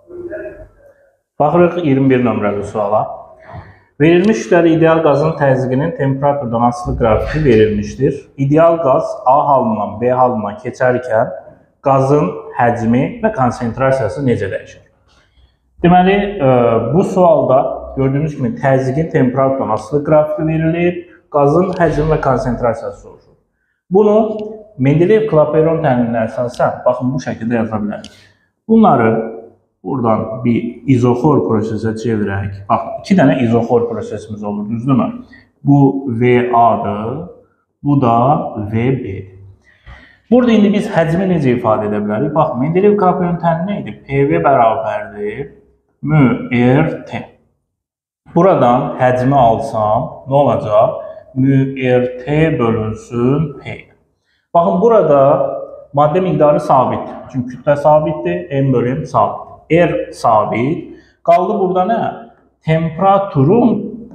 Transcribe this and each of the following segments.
Baxırıq 21 nömrəli suala. Verilmiş kütləli ideal qazın təzyiqinin temperaturdan asılı qrafiki verilmişdir. İdeal qaz A halından B halına keçərkən qazın həcmi və konsentrasiyası necə dəyişir? Deməli, bu sualda gördüyünüz kimi təzyiqin temperaturdan asılı qrafiki verilir, qazın həcmi və konsentrasiyası soruşur. Bunu Mendeleyev-Clapeyron təminlə əsasən, baxın, bu şəkildə yaza bilərik. Bunları buradan bir izoxor prosesə çevirək. Baxın, 2 dənə izoxor prosesimiz olur, düzdürmü? Bu VA-dır, bu da VB-dir. Burada indi biz həcmi necə ifadə edə bilərik? Baxın, Mendeleyev-Clapeyron təmini nə idi? PV bərabərdir μRT. Buradan həcmi alsam, nə olacaq? μRT bölünsün P. Baxın, burada maddə miqdarı sabitdir. Çünki kütlə sabitdir, M bölüm sabit. R sabit. Qaldı burada nə? Temperaturun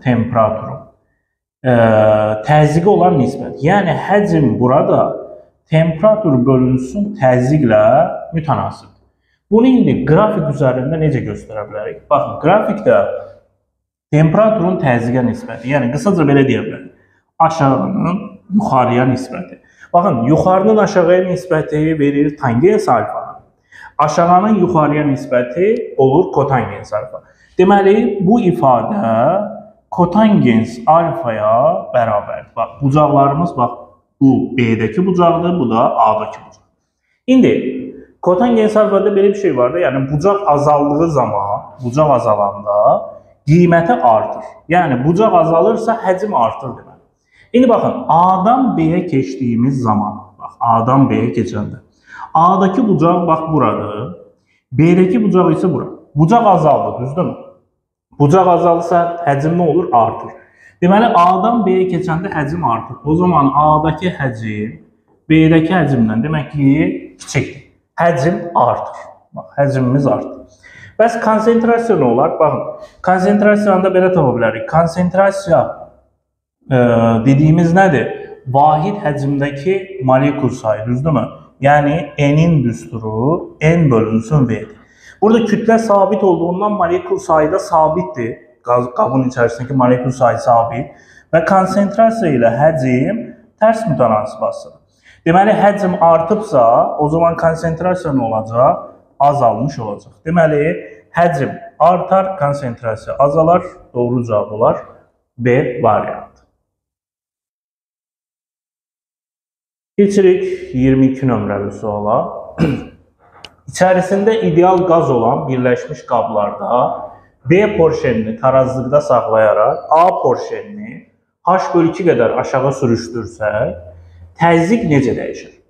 təzyiqə olan nisbət. Yəni, həcm burada temperatur bölünsün təzyiqlə mütənasibdir. Bunu indi qrafik üzərində necə göstərə bilərik? Baxın, grafikdə temperaturun təzyiqə nisbəti, yəni qısaca belə deyə bilərik. Aşağının yuxarıya nisbəti. Baxın, yuxarının aşağıya nisbəti verir tangens alfa. Aşağının yuxarıya nisbəti olur kotangens alfa. Deməli, bu ifadə kotangens alfaya bərabərdir. Bax, bucaqlarımız, bax, bu B-dəki bucaqdır, bu da A-daki bucaq. İndi, kotangens alfada belə bir şey var da, yəni bucaq azaldığı zaman, bucaq azalanda qiyməti artır. Yəni, bucaq azalırsa həcm artır demək. İndi baxın, A-dan B-yə keçdiyimiz zaman, bax, A-dan B-yə keçəndə, A-daki bucaq, bax, buradır, B-dəki bucaq isə bura. Bucaq azaldı, düzdürmü? Bucaq azalırsa həcm nə olur? Artır. Deməli, A-dan B-yə keçəndə həcm artır. O zaman A-daki həcm B-dəki həcmdən demək ki, kiçikdir. Həcm artır. Bax, həcmimiz artır. Bəs konsentrasiya nə olar? Baxın, konsentrasiyanı da belə tapa bilərik. Konsentrasiya dediyimiz nədir? Vahid həcmdəki molekul sayı, düzdürmü? Yəni, N-in düsturu N bölünsün V-dir. Burada kütlə sabit olduğundan molekul sayı da sabitdir. Qabın içərisindəki molekul sayı sabit və konsentrasiya ilə həcm tərs mütənasib asılıdır. Deməli, həcm artıbsa, o zaman konsentrasiya nə olacaq? Azalmış olacaq. Deməli, həcm artar, konsentrasiya azalar, doğru cavab olar B variantı. Keçirik 22 nömrəli suala. İçərisində ideal qaz olan birləşmiş qablarda B porşenini tarazlıqda saxlayaraq A porşenini H/2 qədər aşağı sürüşdürsək, təzyiq necə dəyişir?